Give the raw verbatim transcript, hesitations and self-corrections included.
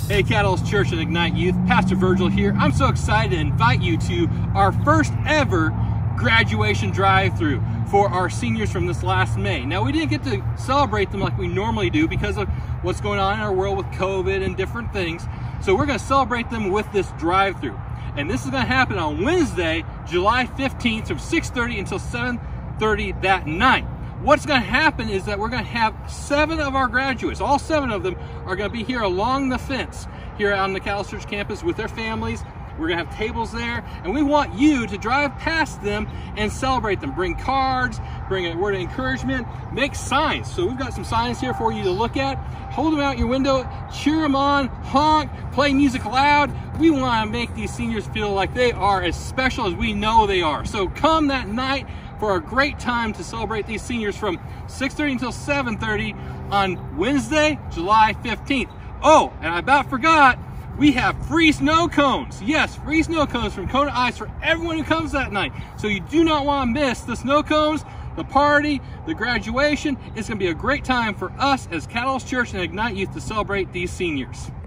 Hey, Catalyst Church and Ignite Youth, Pastor Virgil here. I'm so excited to invite you to our first ever graduation drive-through for our seniors from this last May. Now, we didn't get to celebrate them like we normally do because of what's going on in our world with COVID and different things. So we're going to celebrate them with this drive-through. And this is going to happen on Wednesday, July fifteenth from six thirty until seven thirty that night. What's going to happen is that we're going to have seven of our graduates, all seven of them are going to be here along the fence here on the Catalyst Church campus with their families. We're going to have tables there, and we want you to drive past them and celebrate them. Bring cards, bring a word of encouragement, make signs. So we've got some signs here for you to look at. Hold them out your window, cheer them on, honk, play music loud. We want to make these seniors feel like they are as special as we know they are. So come that night for a great time to celebrate these seniors from six thirty until seven thirty on Wednesday, July fifteenth. Oh, and I about forgot, we have free snow cones. Yes, free snow cones from Kona Ice for everyone who comes that night. So you do not want to miss the snow cones, the party, the graduation. It's going to be a great time for us as Catalyst Church and Ignite Youth to celebrate these seniors.